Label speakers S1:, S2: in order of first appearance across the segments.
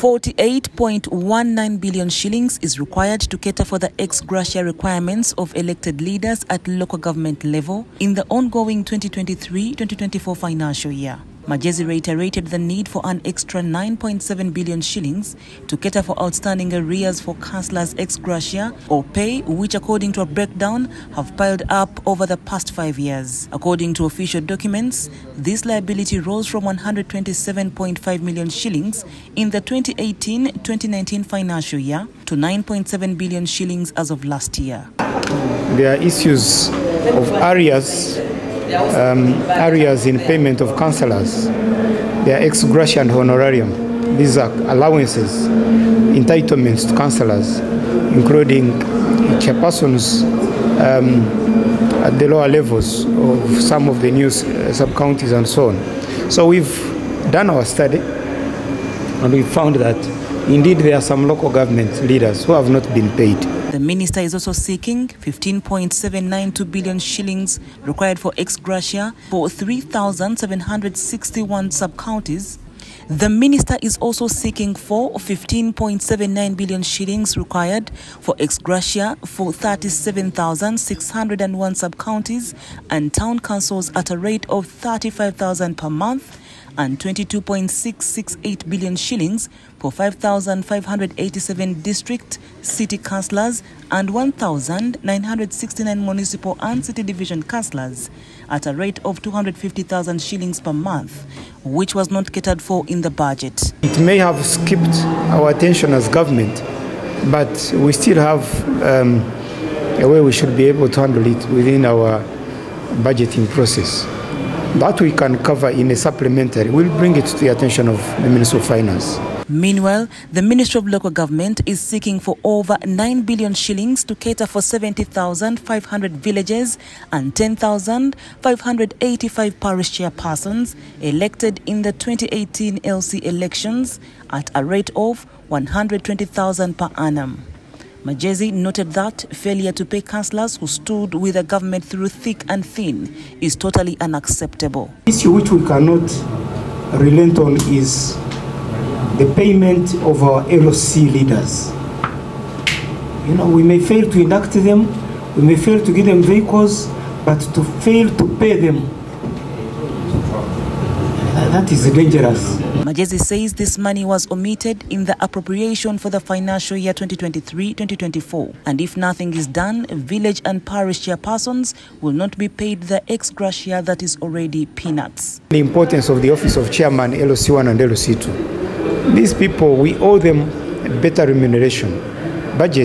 S1: 48.19 billion shillings is required to cater for the ex gratia requirements of elected leaders at local government level in the ongoing 2023-2024 financial year. Majezi reiterated the need for an extra 9.7 billion shillings to cater for outstanding arrears for councillors ex gratia or pay, which according to a breakdown have piled up over the past 5 years. According to official documents, this liability rose from 127.5 million shillings in the 2018-2019 financial year to 9.7 billion shillings as of last year.
S2: There are issues of areas in payment of councillors. There are ex gratia and honorarium. These are allowances, entitlements to councillors, including chairpersons at the lower levels of some of the new sub-counties and so on. So we've done our study and we found that indeed there are some local government leaders who have not been paid.
S1: The minister is also seeking 15.792 billion shillings required for ex gratia for 3,761 sub-counties. The minister is also seeking for 15.79 billion shillings required for ex gratia for 37,601 sub-counties and town councils at a rate of 35,000 per month, and 22.668 billion shillings for 5,587 district, city councillors and 1,969 municipal and city division councillors at a rate of 250,000 shillings per month, which was not catered for in the budget.
S2: It may have skipped our attention as government, but we still have a way we should be able to handle it within our budgeting process. That we can cover in a supplementary. We'll bring it to the attention of the Minister of Finance.
S1: Meanwhile, the Ministry of Local Government is seeking for over 9 billion shillings to cater for 70,500 villages and 10,585 parish chairpersons elected in the 2018 LC elections at a rate of 120,000 per annum. Majezi noted that failure to pay councillors who stood with the government through thick and thin is totally unacceptable.
S2: The issue which we cannot relent on is the payment of our LOC leaders. You know, we may fail to induct them, we may fail to give them vehicles, but to fail to pay them, that is dangerous.
S1: Majezi says this money was omitted in the appropriation for the financial year 2023-2024, and if nothing is done, village and parish chairpersons will not be paid the ex gratia that is already peanuts.
S2: The importance of the office of chairman, LOC1 and LOC2. These people, we owe them a better remuneration. Budget,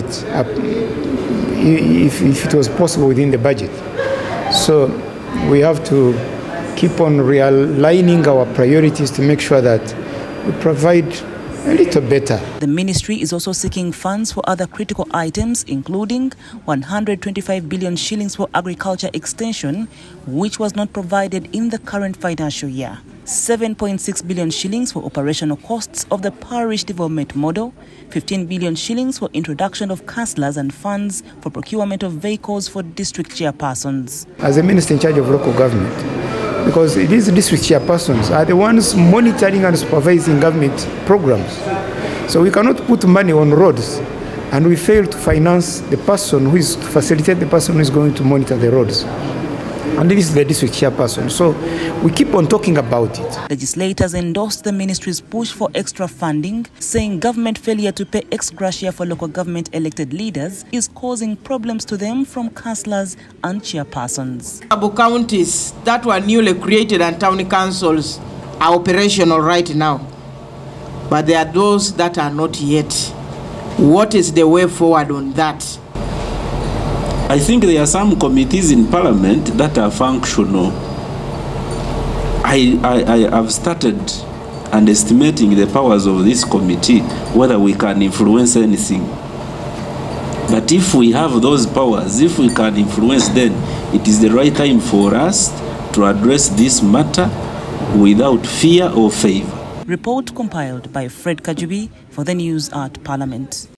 S2: if it was possible within the budget. So we have to keep on realigning our priorities to make sure that we provide a little better.
S1: The ministry is also seeking funds for other critical items, including 125 billion shillings for agriculture extension, which was not provided in the current financial year. 7.6 billion shillings for operational costs of the parish development model, 15 billion shillings for introduction of councillors and funds for procurement of vehicles for district chairpersons.
S2: As a minister in charge of local government, because these district chairpersons are the ones monitoring and supervising government programs. So we cannot put money on roads and we fail to finance the person who is to facilitate the person who is going to monitor the roads. And this is the district chairperson. So we keep on talking about it.
S1: Legislators endorsed the ministry's push for extra funding, saying government failure to pay ex gratia for local government elected leaders is causing problems to them from councillors and chairpersons.
S3: Counties that were newly created and town councils are operational right now, but there are those that are not yet. What is the way forward on that?
S4: I think there are some committees in Parliament that are functional. I have started underestimating the powers of this committee, whether we can influence anything. But if we have those powers, if we can influence, then it is the right time for us to address this matter without fear or favor.
S1: Report compiled by Fred Kajubi for the News at Parliament.